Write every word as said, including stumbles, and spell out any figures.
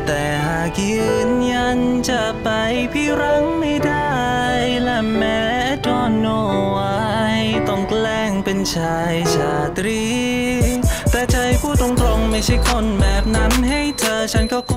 แต่หากยืนยันจะไปพี่รั้งไม่ได้และแม้ดอนโนไว้ต้องแกล้งเป็นชายชาตรีแต่ใจพูดตรงๆไม่ใช่คนแบบนั้นให้เธอฉันก็